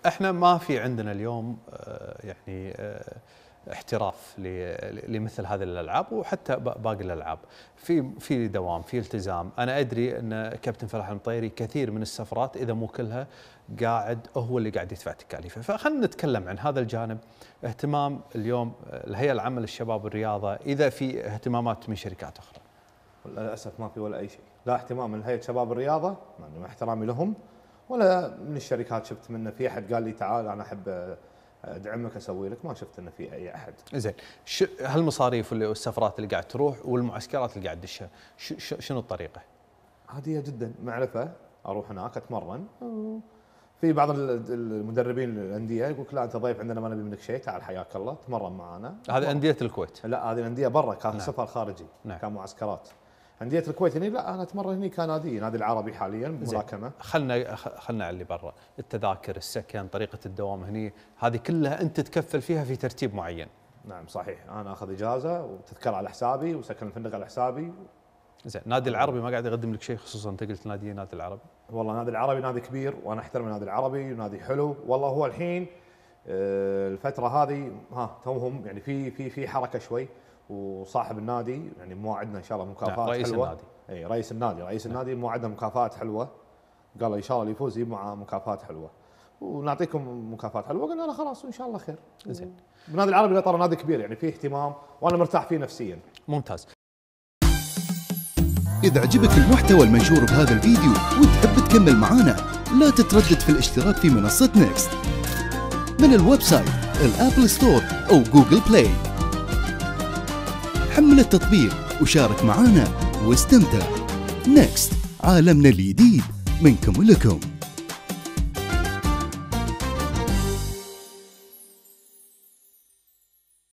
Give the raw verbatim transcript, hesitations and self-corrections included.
احنا ما في عندنا اليوم يعني احتراف لمثل هذه الالعاب وحتى باقي الالعاب، في في دوام، في التزام. انا ادري ان كابتن فلاح المطيري كثير من السفرات اذا مو كلها قاعد هو اللي قاعد يدفع تكاليفه، فخلنا نتكلم عن هذا الجانب. اهتمام اليوم الهيئه العامه للشباب والرياضه، اذا في اهتمامات من شركات اخرى؟ للاسف ما في ولا اي شيء، لا اهتمام من هيئه شباب الرياضه مع احترامي لهم، ولا من الشركات شفت منه في احد قال لي تعال انا احب ادعمك اسوي لك، ما شفت انه في اي احد. زين، هالمصاريف والسفرات اللي قاعد تروح والمعسكرات اللي قاعد تدشها شنو الطريقه؟ عاديه جدا، معرفه، اروح هناك اتمرن. في بعض المدربين الانديه يقول لا انت ضيف عندنا ما نبي منك شيء، تعال حياك الله تمرن معنا. هذه انديه الكويت؟ لا هذه الانديه برا، كان نعم. سفر خارجي. نعم. كان معسكرات. انديه الكويت هني لا انا اتمرن هني كنادي، نادي العربي حاليا ملاكمه. خلنا خلنا على اللي برا، التذاكر، السكن، طريقه الدوام هني، هذه كلها انت تتكفل فيها في ترتيب معين. نعم صحيح، انا اخذ اجازه وتذكره على حسابي وسكن الفندق على حسابي. زين، نادي العربي ما قاعد يقدم لك شيء؟ خصوصا انت قلت نادي نادي العربي. والله نادي العربي نادي كبير وانا احترم النادي العربي ونادي حلو، والله هو الحين الفتره هذه ها توهم يعني في في في حركه شوي، وصاحب النادي يعني موعدنا ان شاء الله مكافآت حلوه. رئيس النادي. اي رئيس النادي رئيس نعم. النادي موعدنا مكافآت حلوه، قال ان شاء الله اللي يفوز يجيب مع مكافآت حلوه ونعطيكم مكافآت حلوه. قلنا له خلاص وان شاء الله خير. زين. النادي العربي ترى نادي كبير يعني فيه اهتمام وانا مرتاح فيه نفسيا. ممتاز. إذا عجبك المحتوى المنشور بهذا الفيديو وتحب تكمل معانا، لا تتردد في الاشتراك في منصة نيكست من الويب سايت، الابل ستور أو جوجل بلاي. حمل التطبيق وشارك معانا واستمتع. نيكست، عالمنا الجديد منكم ولكم.